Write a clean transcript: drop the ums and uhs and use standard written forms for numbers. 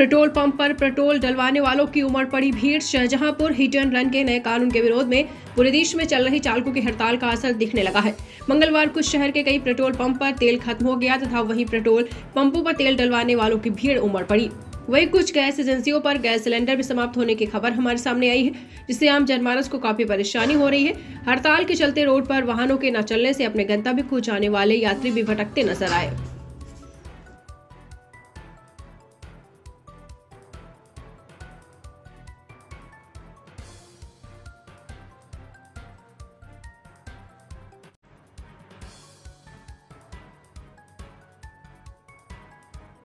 Petrol pump पर petrol डलवाने वालों की उमड़ पड़ी भीड़। शाहजहांपुर हिट एंड रन के नए कानून के विरोध में पूरे देश में चल रही चालकों की हड़ताल का असर दिखने लगा है। मंगलवार को शहर के कई पेट्रोल पंप पर तेल खत्म हो गया तथा वहीं पेट्रोल पंपों पर तेल डलवाने वालों की भीड़ उमड़ पड़ी। वहीं कुछ गैस एजेंसियों पर गैस सिलेंडर भी समाप्त होने की खबर हमारे सामने आई है, जिससे आम जनमानस को काफी परेशानी हो रही है। हड़ताल के चलते रोड पर वाहनों के न चलने से अपने गंतव्य को जाने वाले यात्री भी भटकते नजर आए।